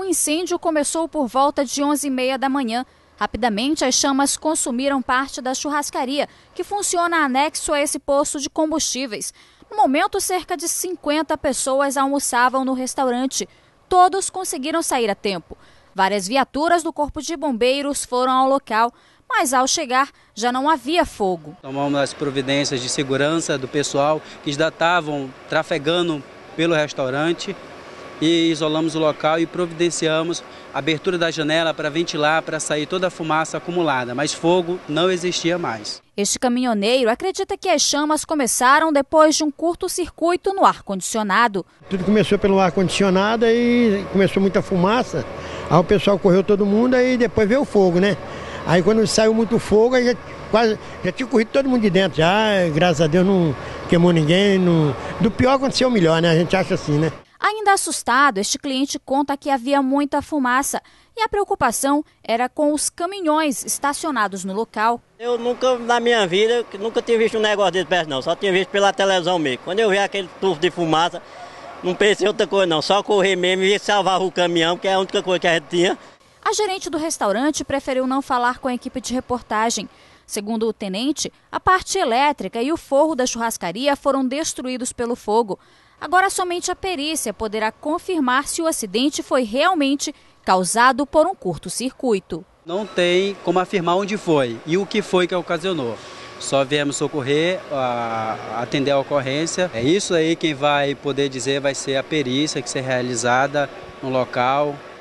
incêndio começou por volta de 11h30 da manhã. Rapidamente, as chamas consumiram parte da churrascaria, que funciona anexo a esse posto de combustíveis. No momento, cerca de 50 pessoas almoçavam no restaurante. Todos conseguiram sair a tempo. Várias viaturas do Corpo de Bombeiros foram ao local, mas ao chegar já não havia fogo. Tomamos as providências de segurança do pessoal que já estavam trafegando pelo restaurante e isolamos o local e providenciamos a abertura da janela para ventilar, para sair toda a fumaça acumulada, mas fogo não existia mais. Este caminhoneiro acredita que as chamas começaram depois de um curto-circuito no ar-condicionado. Tudo começou pelo ar-condicionado e começou muita fumaça, aí o pessoal correu todo mundo e depois veio o fogo, né? Aí quando saiu muito fogo, aí já tinha corrido todo mundo de dentro, graças a Deus não queimou ninguém, do pior aconteceu o melhor, né? A gente acha assim, né? Ainda assustado, este cliente conta que havia muita fumaça e a preocupação era com os caminhões estacionados no local. Eu nunca, na minha vida, nunca tinha visto um negócio desse perto não, só tinha visto pela televisão mesmo. Quando eu vi aquele tufo de fumaça, não pensei em outra coisa não, só correr mesmo e salvar o caminhão, que é a única coisa que a gente tinha. A gerente do restaurante preferiu não falar com a equipe de reportagem. Segundo o tenente, a parte elétrica e o forro da churrascaria foram destruídos pelo fogo. Agora somente a perícia poderá confirmar se o acidente foi realmente causado por um curto-circuito. Não tem como afirmar onde foi e o que foi que ocasionou. Só viemos socorrer, atender a ocorrência. É isso aí, quem vai poder dizer vai ser a perícia que ser realizada no local.